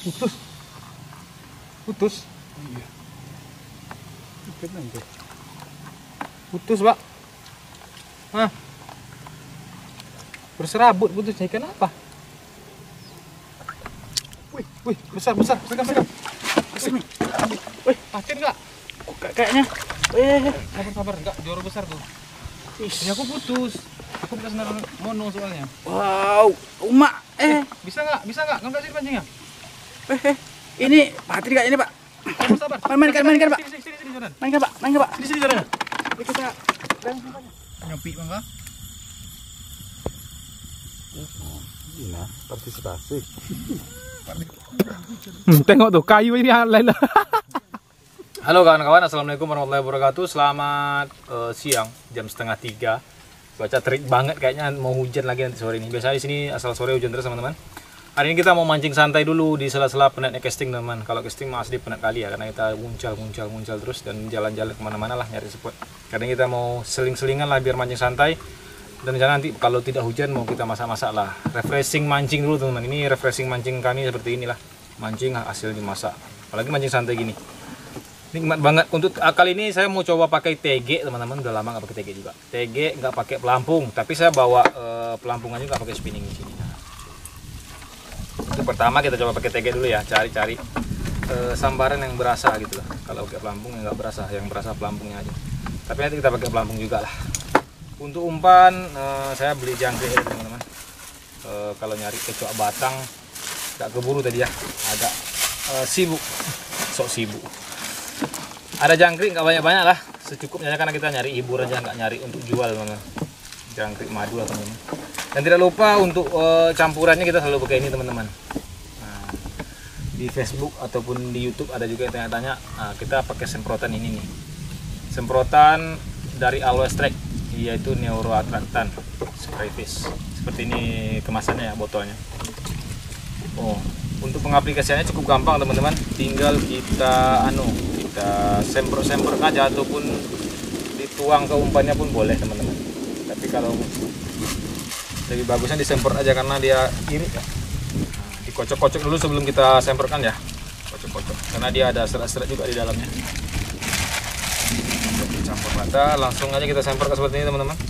Putus. Putus. Iya. Kenapa? Putus, Pak. Hah? Berserabut putusnya ikan apa? Wih, besar. Pegang. Wih, patin enggak? Kayaknya. Sabar, enggak, joro besar tuh. Ini aku putus. Aku bekas naruh mono soalnya. Wow, Uma. Bisa enggak? Ngangkat sini pancingnya. Ini patri kayaknya Pak. Sabar. Mainkan Pak. Sini, Jonan. Mainkan Pak. Sini, Jonan. Ini kita Nyopi, Bang. Iya, partisipasi. Tengok tuh kayu ini lain. Halo kawan-kawan, assalamualaikum warahmatullahi wabarakatuh. Selamat siang, jam 2:30. Cuaca terik banget, kayaknya mau hujan lagi nanti sore ini. Biasanya di sini asal sore hujan terus teman-teman. Hari ini kita mau mancing santai dulu di sela-sela penatnya casting teman-teman. Kalau casting asli penat kali ya, karena kita muncul terus dan jalan-jalan kemana-mana lah nyari spot. Kadang kita mau seling-selingan lah biar mancing santai. Dan rencana nanti kalau tidak hujan mau kita masak-masak lah. Refreshing mancing dulu teman-teman. Ini refreshing mancing kami seperti inilah. Mancing hasil dimasak. Apalagi mancing santai gini. Nikmat banget. Untuk kali ini saya mau coba pakai TG teman-teman. Udah lama nggak pakai TG juga. TG nggak pakai pelampung. Tapi saya bawa pelampungannya nggak pakai spinning di sini. Nah, untuk pertama kita coba pakai TG dulu ya. Cari-cari sambaran yang berasa gitu lah. Kalau pakai pelampung nggak berasa. Yang berasa pelampungnya aja. Tapi nanti kita pakai pelampung juga lah. Untuk umpan saya beli jangkrik ya teman-teman. Kalau nyari kecoak batang nggak keburu tadi ya, agak sibuk, sok sibuk. Ada jangkrik nggak banyak-banyak lah, secukupnya karena kita nyari hiburan aja, nggak nyari untuk jual teman-teman. Jangkrik madu lah teman-teman. Dan tidak lupa untuk campurannya kita selalu pakai ini teman-teman. Nah, di Facebook ataupun di YouTube ada juga yang tanya-tanya, kita pakai semprotan ini nih, semprotan dari Always Track, yaitu neuroattractant spray fish. Seperti ini kemasannya ya, botolnya. Untuk pengaplikasiannya cukup gampang teman-teman, tinggal kita semprot aja ataupun dituang ke umpannya pun boleh teman-teman. Tapi kalau lebih bagusnya disemprot aja karena dia irit ya. Nah, dikocok-kocok dulu sebelum kita semprotkan ya, kocok-kocok karena dia ada serat-serat juga di dalamnya. Campur rata, langsung aja kita semprot seperti ini teman-teman.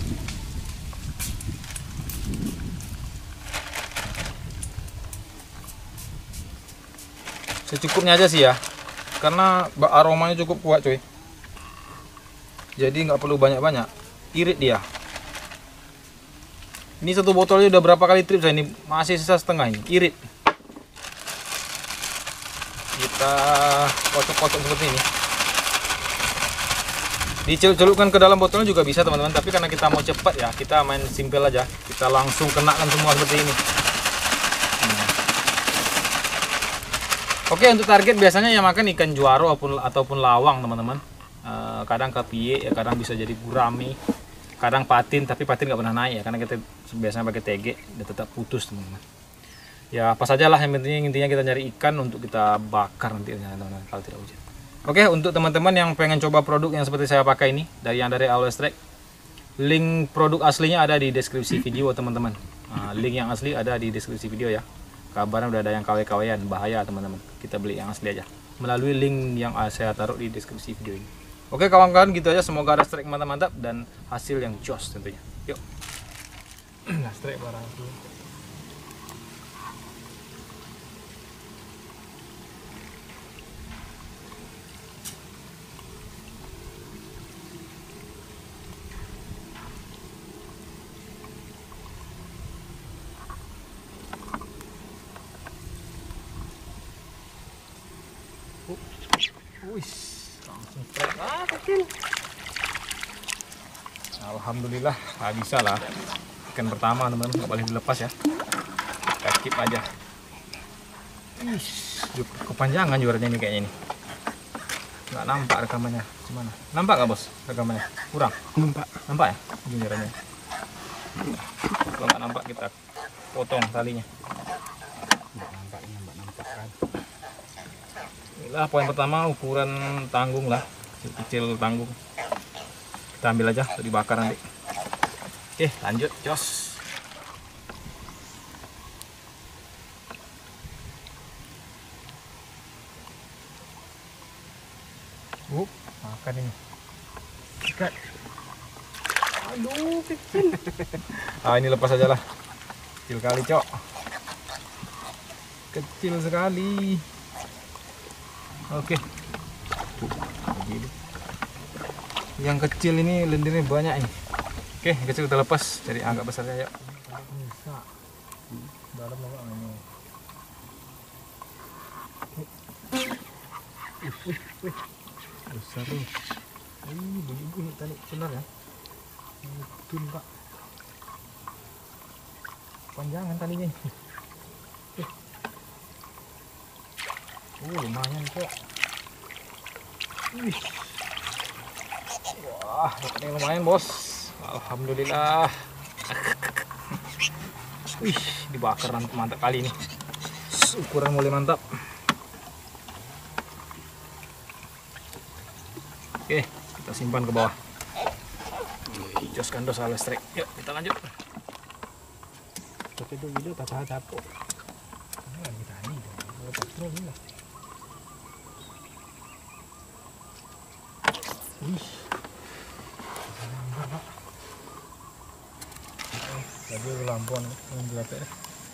Secukupnya aja sih ya, karena aromanya cukup kuat cuy. Jadi nggak perlu banyak-banyak, irit dia. Ini satu botolnya udah berapa kali trip saya, ini masih sisa setengah ini, irit. Kita kocok-kocok seperti ini. Dicelup-celupkan ke dalam botolnya juga bisa teman-teman, tapi karena kita mau cepat ya, kita main simpel aja, kita langsung kenakan semua seperti ini. Oke, untuk target biasanya yang makan ikan juaro ataupun lawang teman-teman. Kadang kepie ya, kadang bisa jadi gurame, kadang patin, tapi patin nggak pernah naik ya karena kita biasanya pakai TG dan tetap putus teman-teman. Ya apa saja lah, yang penting intinya kita nyari ikan untuk kita bakar nanti teman-teman kalau tidak hujan. Oke, untuk teman-teman yang pengen coba produk yang seperti saya pakai ini dari Always Track, link produk aslinya ada di deskripsi video teman-teman. Link yang asli ada di deskripsi video ya. Kabarnya udah ada yang KW-KW-an, bahaya teman-teman. Kita beli yang asli aja melalui link yang saya taruh di deskripsi video ini. Oke kawan-kawan, gitu aja. Semoga ada strike mantap-mantap dan hasil yang jos tentunya. Yuk. Nah, strike barang dulu. Wih, langsung strike. Kecil. Alhamdulillah, bisa lah. Ikan pertama teman-teman, nggak boleh dilepas ya. Kita keep aja. Kepanjangan juaranya ini kayaknya ini. Nggak nampak rekamannya. Gimana? Nampak nggak bos rekamannya? Kurang? Nampak ya? Juaranya. Kalau nggak nampak kita potong talinya. nggak nampak kan. Inilah poin pertama, ukuran tanggung lah, kecil tanggung. Kita ambil aja untuk dibakar nanti. Oke, lanjut, jos. Makan ini. Ikat. Aduh, kecil. Ini lepas aja lah. Kecil kali, Cok. Kecil sekali. Oke. Begini. Yang kecil ini lendirnya banyak ini. Oke, yang kecil kita lepas dari agak besar ya. Bisa. Dalam enggak ini. Wih. Besar tuh. Ini bunyi-bunyi tadi benar ya. Tun, Pak. Panjangan talinya. Lumayan kok. Wih. Wah, dapatnya lumayan, Bos. Alhamdulillah. Wih, dibakar mantap kali ini. Ukuran mulai mantap. Oke, kita simpan ke bawah. Jos kandos ala strike. Yuk, kita lanjut. Tapi itu video tapo. Ini lagi tani, patrol ini lah. Wih. Jadi lampuan yang berapa ya?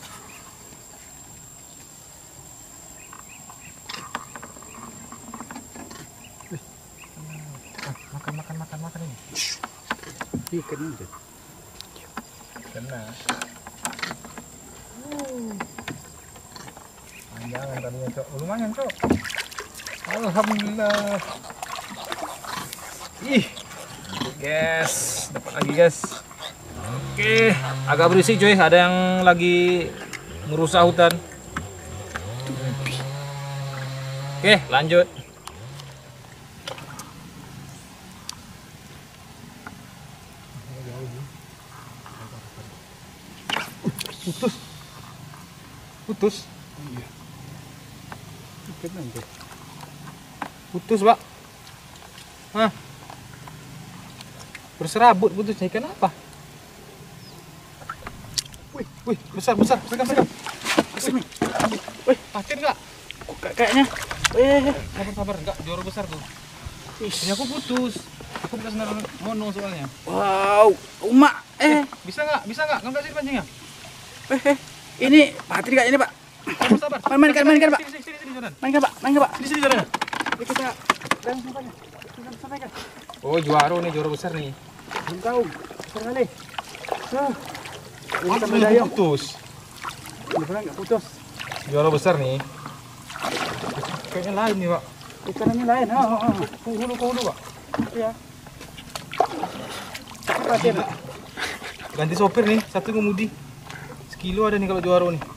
Makan ini. Ikan ini. Kena. Panjangan tadinya, Cok. Lumayan, Cok. Alhamdulillah. Ih. Guys, dapat lagi, guys. Oke, agak berisik cuy, ada yang lagi merusak hutan. Oke, lanjut. Putus. Putus, Pak. Hah? Berserabut putusnya, ikan apa? Wih, besar. Pegang. Sini. Wih, patin enggak? Kayaknya. Sabar, enggak, juara besar tuh. Ini aku putus. Aku bekas naruh mono soalnya. Wow, Uma. Bisa enggak? Nggak sih pancingnya? Ini patri kayaknya, Pak. Sabar. Mainkan, Pak. Sini, Jonan. Mainkan, Pak. Sini, Jonan. Ini kita sampaikan. Sampaikan. Oh, juara nih, juara besar nih. Belum tahu. Besar kali. Ini Apa tambah dayung. putus? Beneran nggak putus. Juara besar nih. Kayaknya lain nih, Pak. Ikanannya lain. Hulu, Pak. Iya. Perhatian, Pak. Ganti sopir nih, satu ngemudi. Sekilo ada nih kalau juara nih.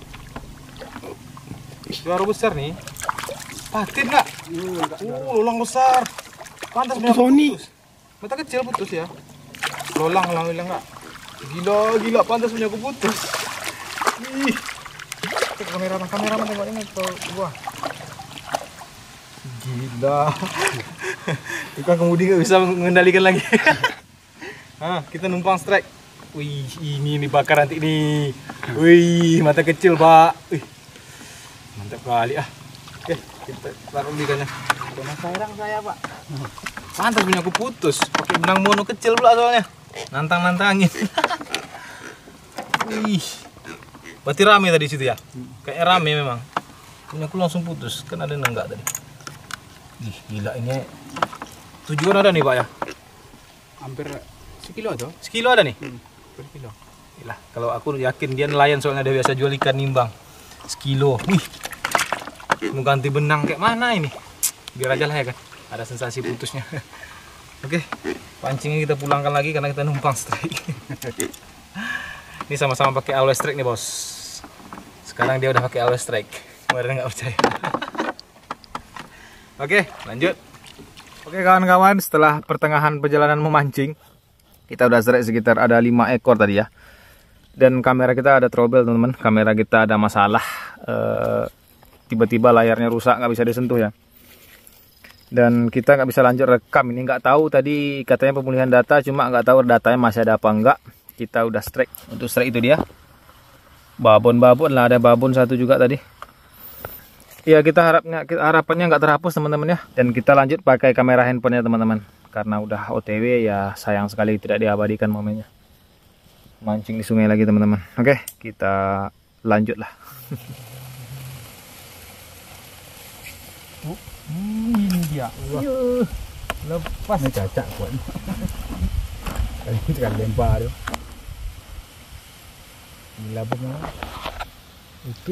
Juara besar nih. Patin nggak? Lolang besar. Pantas punya putus. Mata kecil putus ya. Lolang hilang nggak? Gila, pantas punya aku putus. Ih. Kameraman tengok ini ke gua. Gila. Tukang kemudi nggak bisa mengendalikan lagi. Kita numpang strike. Wih, ini bakar nanti nih. Wih, mata kecil, Pak. Wih. Mantap kali Oke, kita taruh di ikannya. Kena sarang saya, Pak. Pantas punya aku putus. Pakai benang mono kecil pula soalnya. Nantangin. Wih. Berarti rame tadi situ ya? Kayaknya rame memang. Punya aku langsung putus. Kan ada enggak tadi. Ih, gila ini. Tujuan ada nih, Pak ya? Hampir sekilo tuh. Sekilo ada nih? Sekilo. Gila, kalau aku yakin dia nelayan soalnya dia biasa jual ikan nimbang. Sekilo. Wih. Mau ganti benang kayak mana ini? Biar aja lah ya kan. Ada sensasi putusnya. Oke, pancingnya kita pulangkan lagi karena kita numpang strike. Ini sama-sama pakai always strike nih, Bos. Sekarang dia udah pakai always strike. Kemarin nggak percaya. Oke, lanjut. Oke kawan-kawan, setelah pertengahan perjalanan memancing, kita udah strike sekitar ada 5 ekor tadi ya. Dan kamera kita ada trouble, teman-teman. Kamera kita ada masalah. Tiba-tiba layarnya rusak, nggak bisa disentuh ya. Dan kita nggak bisa lanjut rekam. Ini nggak tahu tadi katanya pemulihan data, cuma nggak tahu datanya masih ada apa enggak. Kita udah strike. Untuk strike itu dia babon lah, ada babon satu juga tadi. Ya harapannya nggak terhapus teman-teman ya. Dan kita lanjut pakai kamera handphonenya teman-teman. Karena udah OTW ya sayang sekali tidak diabadikan momennya. Mancing di sungai lagi teman-teman. Oke, kita lanjut lah. Ini dia. Lepas Ini cacak kuat. Kali kan lempar tu. Gila punya. Okey.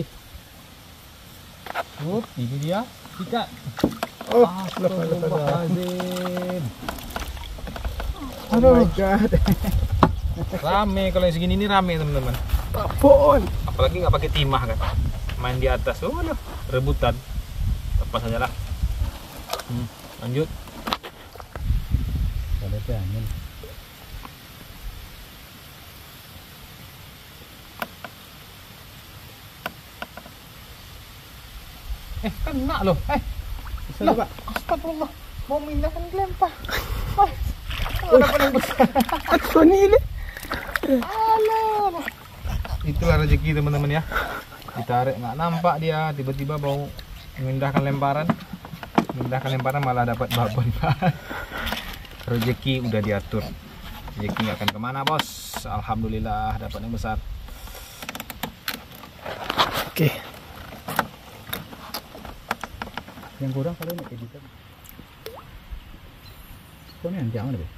Ini dia. Ikat. Oh, Astagfirullahaladzim. oh my god. Rame kalau yang segini ini rame teman-teman. Apaan? Apalagi nggak pakai timah kan. Main di atas. Oh loh, rebutan. Lepas aja lah. Lanjut. Ada angin. Kena loh. Bisa Pak. Astagfirullah. Mau mindahkan dilempar. Dapat yang besar. Apa ni? Alah. Itulah rezeki teman-teman ya. Ditarik nggak nampak dia, tiba-tiba mau memindahkan lemparan. Memindahkan lemparan malah dapat babon. Rezeki udah diatur. Rezeki nggak akan kemana bos. Alhamdulillah dapat yang besar. Oke. Yang kurang kalau nak editan. Kau ni anjang mana?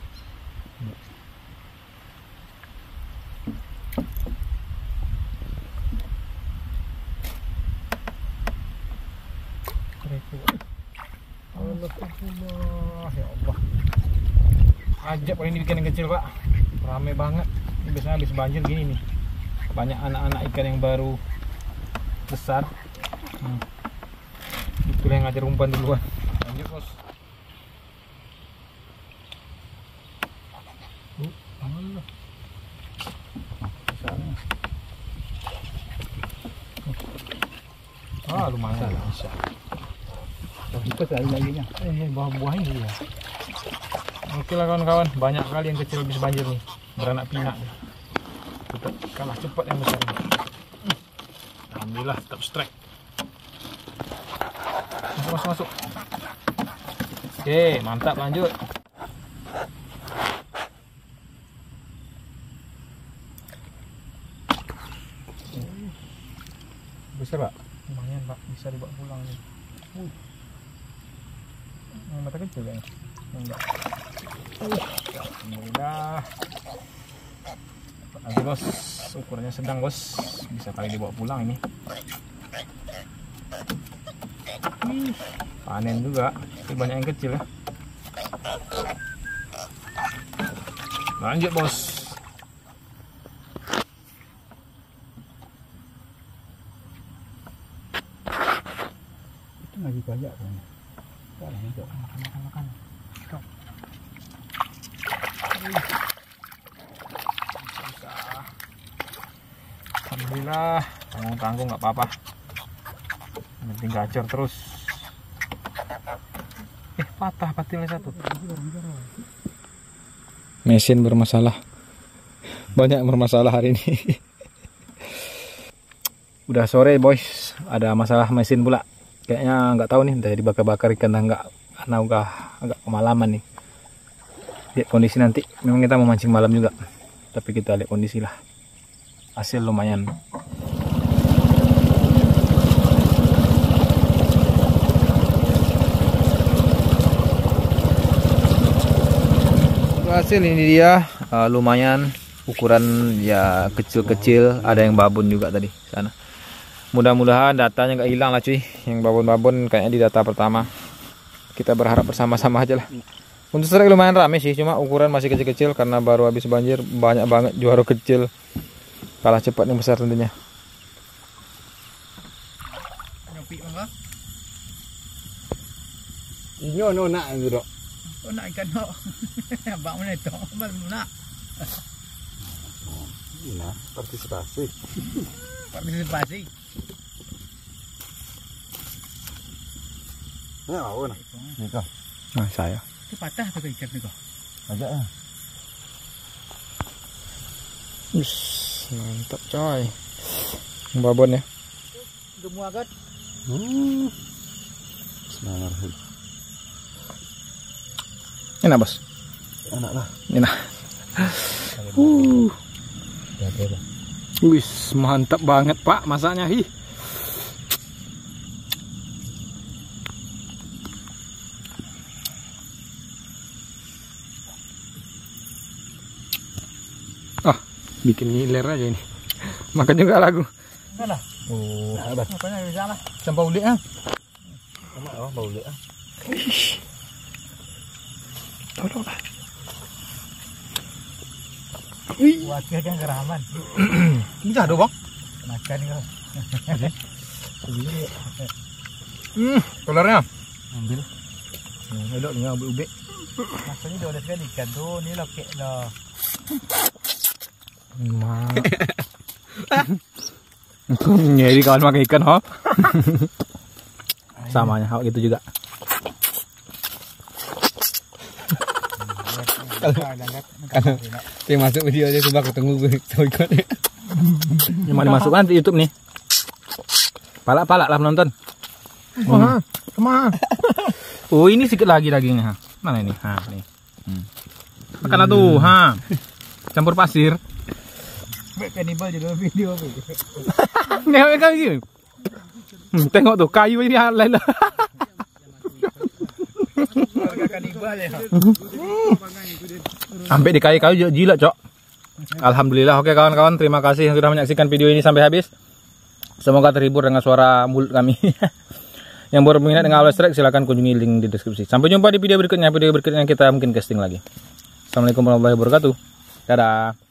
Alhamdulillah ya Allah. Ajab kalau ini ikan yang kecil pak. Rame banget. Ini biasanya habis banjir gini nih. Banyak anak-anak ikan yang baru besar. Itulah yang ngajar umpan duluan. Lanjut bos. Allah. Lumayan lah bisa. Kita cari lagi nya. Buah-buah ini ya. Oke lah kawan-kawan, banyak kali yang kecil habis banjir nih, beranak pinak. Tetap kalah cepat yang besar ini. Alhamdulillah tetap strike. Masuk. Oke, mantap lanjut. Besar pak? Lumayan pak, bisa dibawa pulang nih. Mata kecil kayaknya. Enggak. Alhamdulillah. Nanti bos, ukurannya sedang bos, bisa kali dibawa pulang ini. Panen juga, tapi banyak yang kecil ya. Lanjut bos. Itu lagi banyak kan. Makan. Alhamdulillah, tanggung-tanggung nggak apa-apa. Penting gacor terus. Patah patilnya satu. Mesin bermasalah. Banyak bermasalah hari ini. Udah sore boys, ada masalah mesin pula. Kayaknya nggak tahu nih, entah dibakar-bakar ikan enggak, karena udah agak kemalaman nih. Lihat kondisi nanti. Memang kita mau mancing malam juga, tapi kita lihat kondisi lah. Hasil lumayan. Hasil ini dia lumayan, ukuran ya kecil-kecil, ada yang babon juga tadi sana. Mudah-mudahan datanya nggak hilang lah cuy, yang babon-babon kayaknya di data pertama. Kita berharap bersama-sama aja lah. Untuk strike lumayan rame sih, cuma ukuran masih kecil-kecil karena baru habis banjir, banyak banget juara kecil. Kalah cepat yang besar tentunya. Nyopi mangga. Nyo nak gitu. Oh nak ikan no. Abang mana itu? Abang nak. Nah, partisipasi. Partisipasi. Ya, awon. Ni kau. Nah, saya. Itu patah tu ikan ni kau. Agak ah. Mantap coy. Babon ya. Gemuk agak. Bismillahirrahmanirrahim. Enak bos. Enak lah. Enak. Wis mantap banget pak masaknya hi. Ah, bikin ngiler aja ini. Makan juga lagu. Mana? Oh, Makanya bisa lah. Sampai ulik ah. sama apa bau lek ah. Tolong lah. Wakil kan keraman. Bisa dong bang. Makan kau. Kolornya. Ambil. Elok ni ambil ubek. Maksudnya dia udah sekali ikan tu ni lokek dah. Jadi kawan makan ikan ho. Samanya hawak gitu juga. Dia masuk video dia coba ketemu gue ikut. Yang mau dimasukkan di YouTube nih. Palak-palak lah penonton. Oh ini sedikit lagi dagingnya. Mana ini? Ha nih. Makan tuh, ha. Campur pasir. Baik kanibal juga video tu. Ngewe kau gitu. Tengok tuh kayu ini lain lah. Harga kanibal ya. Sampai di kayu-kayu jilat, Cok. Alhamdulillah. Oke kawan-kawan, terima kasih yang sudah menyaksikan video ini sampai habis. Semoga terhibur dengan suara mulut kami. Yang baru minat dengan Always Strike silahkan kunjungi link di deskripsi. Sampai jumpa di video berikutnya. Video berikutnya kita mungkin casting lagi. Assalamualaikum warahmatullahi wabarakatuh. Dadah.